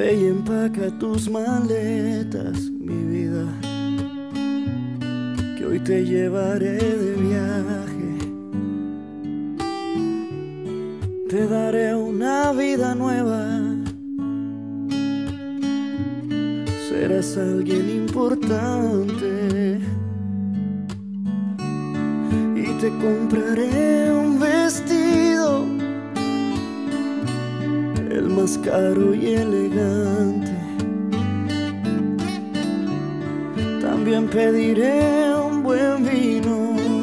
Ve y empaca tus maletas, mi vida, que hoy te llevaré de viaje. Te daré una vida nueva. Serás alguien importante y te compraré un vestido, el más caro y elegante. También pediré un buen vino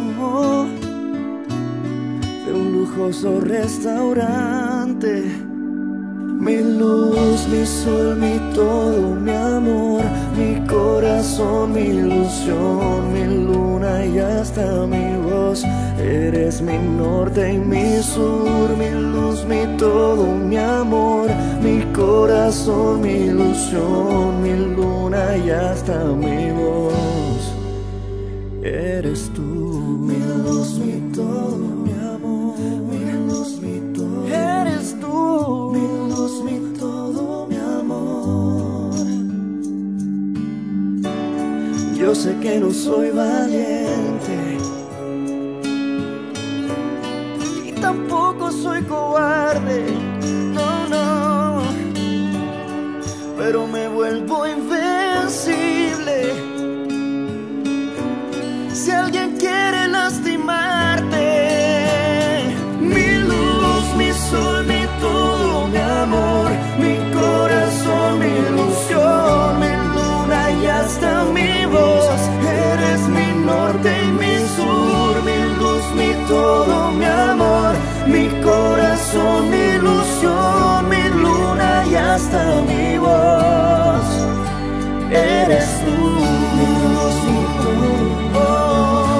de un lujoso restaurante. Mi luz, mi sol, mi todo, mi amor, mi corazón, mi ilusión, mi luna y hasta mi voz. Eres mi norte y mi sur, mi luz, mi todo, mi amor, mi corazón, mi ilusión, mi luna y hasta mi voz. Eres tú, mi luz, mi todo, mi amor, mi luz, mi todo. Eres tú, mi luz, mi todo, mi amor. Yo sé que no soy valiente y tampoco soy cobarde, no, no, pero me vuelvo invencible si alguien quiere lastimarte. Mi luz, mi sol, mi todo, mi amor, mi corazón, mi ilusión, mi luna y hasta mi voz. Eres mi norte y mi sur, mi luz, mi todo, mi amor, mi corazón, mi ilusión, mi luna y hasta mi voz. Eres tú, mi luz, mi todo.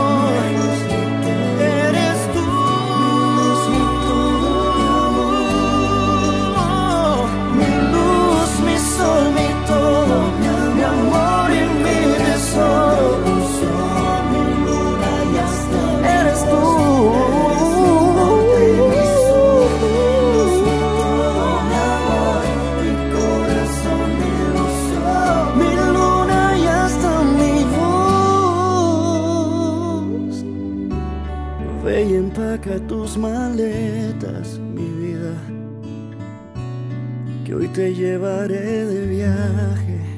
Ve y empaca tus maletas, mi vida, que hoy te llevaré de viaje.